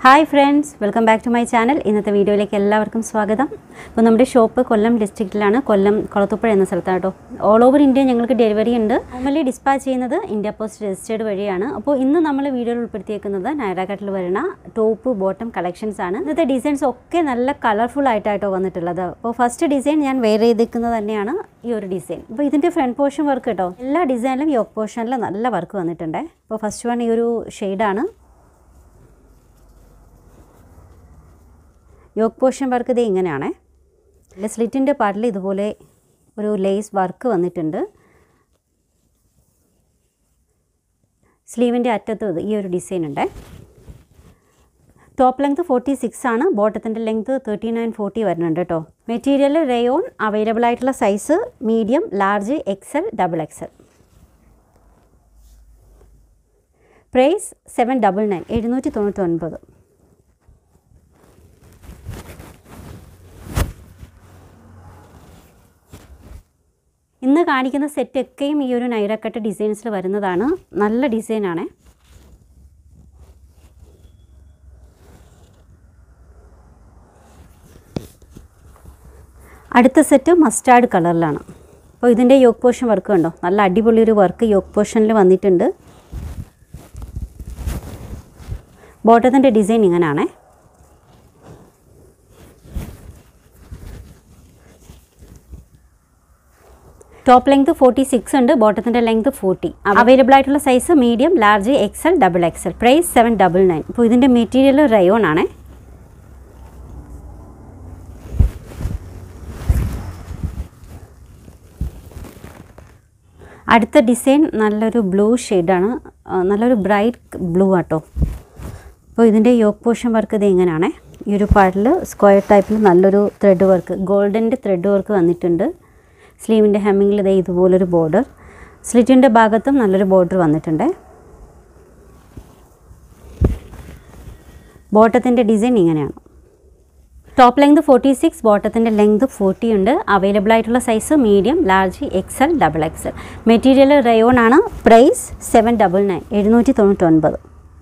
Hi friends, welcome back to my channel. ഇന്നത്തെ വീഡിയോയിലേക്ക് എല്ലാവർക്കും സ്വാഗതം. അപ്പോൾ നമ്മുടെ ഷോപ്പ് കൊല്ലം ഡിസ്ട്രിക്റ്റിലാണ്. കൊല്ലം കൊളത്തുപ്പുഴ എന്ന സ്ഥലത്താണ് കേട്ടോ. ഓൾ ഓവർ ഇന്ത്യ ഞങ്ങൾക്ക് ഡെലിവറി ഉണ്ട്. നോർമലി ഡിസ്പാച്ച് ചെയ്യുന്നത് ഇന്ത്യ പോസ്റ്റ് രജിസ്റ്റേർഡ് വഴിയാണ്. അപ്പോൾ ഇന്ന് നമ്മൾ വീഡിയോയിൽ ഉൾപ്പെടുത്തിയിരിക്കുന്നത് നൈറ കട്ടിൽ വരുന്ന ടോപ്പ് ബോട്ടം കളക്ഷൻസ് ആണ്. ഇന്നത്തെ ഡിസൈൻസ് ഒക്കെ നല്ല കളർഫുൾ ആയിട്ടോ വന്നിട്ടുള്ളത്. അപ്പോൾ ഫസ്റ്റ് ഡിസൈൻ ഞാൻ വെയർ ചെയ്തിരിക്കുന്നത് തന്നെയാണ് ഈ ഒരു ഡിസൈൻ. അപ്പോൾ ഇതിൻ്റെ ഫ്രണ്ട് പോർഷൻ വർക്ക് കേട്ടോ. എല്ലാ ഡിസൈനിലും യോക്ക് പോർഷനിലും നല്ല വർക്ക് വന്നിട്ടുണ്ട്. അപ്പോൾ ഫസ്റ്റ് വൺ ഈ ഒരു ഷെയ്ഡാണ്. യോക്ക് പോർഷൻ വർക്ക് ഇത് ഇങ്ങനെയാണ്. സ്ലിറ്റിൻ്റെ പാർട്ടിൽ ഇതുപോലെ ഒരു ലേസ് വർക്ക് വന്നിട്ടുണ്ട്. സ്ലീവിൻ്റെ അറ്റത്ത് ഈ ഒരു ഡിസൈൻ ഉണ്ട്. ടോപ്പ് ലെങ്ത് 46 ആണ്. ബോട്ടത്തിൻ്റെ ലെങ്ത് 39-40 വരുന്നുണ്ട് കേട്ടോ. Material rayon. അവൈലബിൾ ആയിട്ടുള്ള size medium, large, XL, XXL. Price 799 799. ഇന്ന് കാണിക്കുന്ന സെറ്റൊക്കെയും ഈ ഒരു നൈറ കട്ട് ഡിസൈൻസിൽ വരുന്നതാണ്. നല്ല ഡിസൈനാണ്. അടുത്ത സെറ്റ് മസ്റ്റാർഡ് കളറിലാണ്. അപ്പോൾ ഇതിൻ്റെ യോക്ക് പോർഷൻ വർക്ക് കണ്ടോ, നല്ല അടിപൊളി ഒരു വർക്ക് യോക്ക് പോർഷനിൽ വന്നിട്ടുണ്ട്. ബോട്ടത്തിൻ്റെ ഡിസൈൻ ഇങ്ങനെയാണ്. ടോപ്പ് ലെങ്ത് 46 ഉണ്ട്. ബോട്ടത്തിൻ്റെ ലെങ്ത് 40. അവൈലബിൾ ആയിട്ടുള്ള size medium, large, XL, XXL. Price 799. അപ്പോൾ ഇതിൻ്റെ മെറ്റീരിയൽ റയോൺ ആണ്. അടുത്ത ഡിസൈൻ നല്ലൊരു ബ്ലൂ ഷെയ്ഡാണ്. നല്ലൊരു ബ്രൈറ്റ് ബ്ലൂ ആട്ടോ. അപ്പോൾ ഇതിൻ്റെ യോക്ക് പോർഷൻ വർക്ക് ഇത് ഇങ്ങനെയാണ്. ഈ ഒരു പാർട്ടിൽ സ്ക്വയർ ടൈപ്പിൽ നല്ലൊരു ത്രെഡ് വർക്ക്, ഗോൾഡൻ്റെ ത്രെഡ് വർക്ക് വന്നിട്ടുണ്ട്. സ്ലീവിൻ്റെ ഹെമ്മിങ്ങിൽ ഇതേ ഇതുപോലൊരു ബോർഡർ. സ്ലിറ്റിൻ്റെ ഭാഗത്തും നല്ലൊരു ബോർഡർ വന്നിട്ടുണ്ട്. ബോട്ടത്തിൻ്റെ ഡിസൈൻ ഇങ്ങനെയാണ്. ടോപ്പ് ലെങ്ത് 46, ബോട്ടത്തിൻ്റെ ലെങ്ത് 40 ഉണ്ട്. അവൈലബിൾ ആയിട്ടുള്ള size medium, large, XL, XXL. Material rayon ആണ്. പ്രൈസ് 799 799.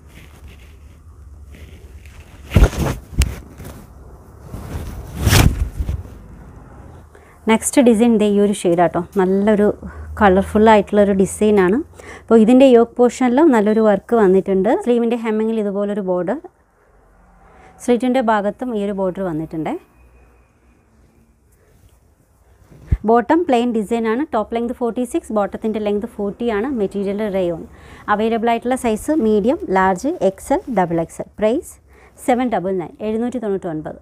നെക്സ്റ്റ് ഡിസൈൻ ഈ ഒരു ഷെയ്ഡാട്ടോ. നല്ലൊരു കളർഫുള്ളായിട്ടുള്ളൊരു ഡിസൈനാണ്. അപ്പോൾ ഇതിൻ്റെ യോക്ക് പോർഷനിലും നല്ലൊരു വർക്ക് വന്നിട്ടുണ്ട്. സ്ലീവിൻ്റെ ഹെമ്മിങ്ങിൽ ഇതുപോലൊരു ബോർഡർ. സ്ലിറ്റിൻ്റെ ഭാഗത്തും ഈ ഒരു ബോർഡർ വന്നിട്ടുണ്ട്. ബോട്ടം പ്ലെയിൻ ഡിസൈനാണ്. ടോപ്പ് ലെങ്ത് 46, ബോട്ടത്തിൻ്റെ ലെങ്ത് 40 ആണ്. Material rayon. അവൈലബിൾ ആയിട്ടുള്ള size medium, large, XL, XXL. Price 799 799.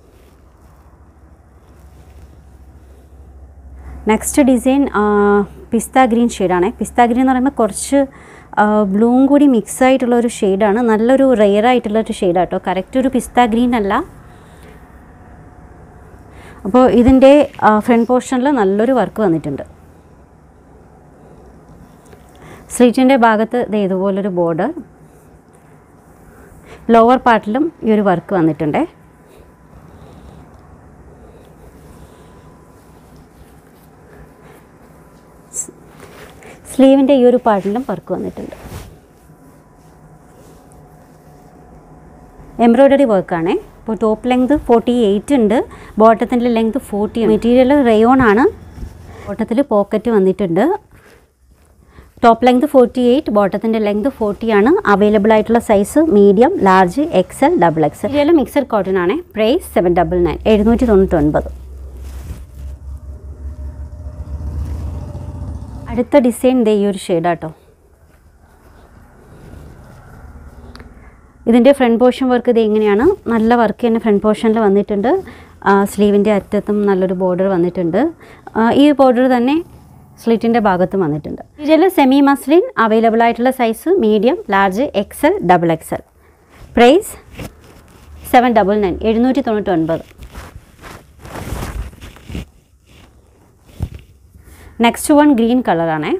Next design pista green ഷെയ്ഡാണ്. പിസ്ത ഗ്രീൻ എന്ന് പറയുമ്പോൾ കുറച്ച് ബ്ലൂവും കൂടി മിക്സ് ആയിട്ടുള്ളൊരു ഷെയ്ഡാണ്. നല്ലൊരു റെയർ ആയിട്ടുള്ളൊരു ഷെയ്ഡാട്ടോ. കറക്റ്റ് ഒരു പിസ്ത ഗ്രീൻ അല്ല. അപ്പോൾ ഇതിൻ്റെ ഫ്രണ്ട് പോർഷനിൽ നല്ലൊരു വർക്ക് വന്നിട്ടുണ്ട്. സ്ലീറ്റിൻ്റെ ഭാഗത്ത് ഇതുപോലൊരു ബോർഡർ. ലോവർ പാർട്ടിലും ഈ ഒരു വർക്ക് വന്നിട്ടുണ്ട്. സ്ലീവിൻ്റെ ഈ ഒരു പാർട്ടിലും വർക്ക് വന്നിട്ടുണ്ട്. എംബ്രോയ്ഡറി വർക്കാണ്. ഇപ്പോൾ ടോപ്പ് ലെങ്ത് 48 ഉണ്ട്. ബോട്ടത്തിൻ്റെ ലെങ്ത് 40. മെറ്റീരിയൽ റയോൺ ആണ്. ബോട്ടത്തിൽ പോക്കറ്റ് വന്നിട്ടുണ്ട്. ടോപ്പ് ലെങ്ത് 48, ബോട്ടത്തിൻ്റെ ലെങ്ത് 40 ആണ്. അവൈലബിൾ ആയിട്ടുള്ള size medium, large, XL, XXL. Material mixed cotton ആണ്. പ്രൈസ് 799 799. അടുത്ത ഡിസൈൻ ഈ ഒരു ഷെയ്ഡാട്ടോ. ഇതിൻ്റെ ഫ്രണ്ട് പോർഷൻ വർക്ക് ഇത് എങ്ങനെയാണ്. നല്ല വർക്ക് തന്നെ ഫ്രണ്ട് പോർഷനിൽ വന്നിട്ടുണ്ട്. സ്ലീവിൻ്റെ അറ്റത്തും നല്ലൊരു ബോർഡർ വന്നിട്ടുണ്ട്. ഈ ബോർഡർ തന്നെ സ്ലിറ്റിൻ്റെ ഭാഗത്തും വന്നിട്ടുണ്ട്. ഇതിൽ സെമി മസ്ലിൻ. അവൈലബിൾ ആയിട്ടുള്ള size medium, large, XL, XXL. Price 799 799. Next one green കളറാണ്.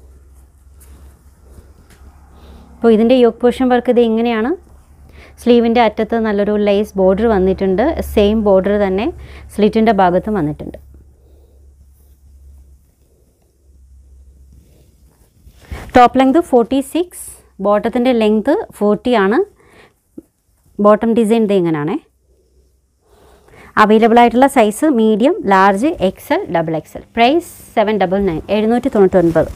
അപ്പോൾ ഇതിൻ്റെ യോക്ക് പോർഷൻ വർക്ക് ഇത് ഇങ്ങനെയാണ്. സ്ലീവിൻ്റെ അറ്റത്ത് നല്ലൊരു ലേസ് ബോർഡർ വന്നിട്ടുണ്ട്. സെയിം ബോർഡർ തന്നെ സ്ലിറ്റിൻ്റെ ഭാഗത്തും വന്നിട്ടുണ്ട്. ടോപ്പ് ലെങ്ത് 46, ബോട്ടത്തിൻ്റെ ലെങ്ത് 40 ആണ്. ബോട്ടം ഡിസൈൻ ഇത് ഇങ്ങനെയാണേ. അവൈലബിൾ ആയിട്ടുള്ള size medium, large, XL, XXL. Price 799, 799.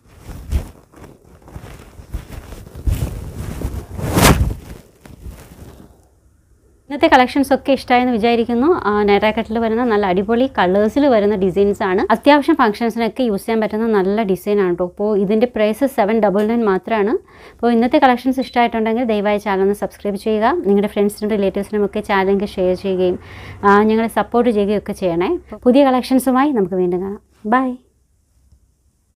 ഇന്നത്തെ കളക്ഷൻസ് ഒക്കെ ഇഷ്ടമായെന്ന് വിചാരിക്കുന്നു. നൈറ കട്ടിൽ വരുന്ന നല്ല അടിപൊളി കളേഴ്സിൽ വരുന്ന ഡിസൈൻസ് ആണ്. അത്യാവശ്യം ഫംഗ്ഷൻസിനൊക്കെ യൂസ് ചെയ്യാൻ പറ്റുന്ന നല്ല ഡിസൈനാണ് കേട്ടോ. അപ്പോൾ ഇതിൻ്റെ പ്രൈസ് 799 മാത്രമാണ്. അപ്പോൾ ഇന്നത്തെ കളക്ഷൻസ് ഇഷ്ടമായിട്ടുണ്ടെങ്കിൽ ദയവായി ചാനൽ ഒന്ന് സബ്സ്ക്രൈബ് ചെയ്യുക. നിങ്ങളുടെ ഫ്രണ്ട്സിനും റിലേറ്റീവ്സിനും ഒക്കെ ചാനൽ ഷെയർ ചെയ്യുകയും ഞങ്ങളെ സപ്പോർട്ട് ചെയ്യുകയും ഒക്കെ ചെയ്യണേ. പുതിയ കളക്ഷൻസുമായി നമുക്ക് വീണ്ടും കാണാം. ബൈ.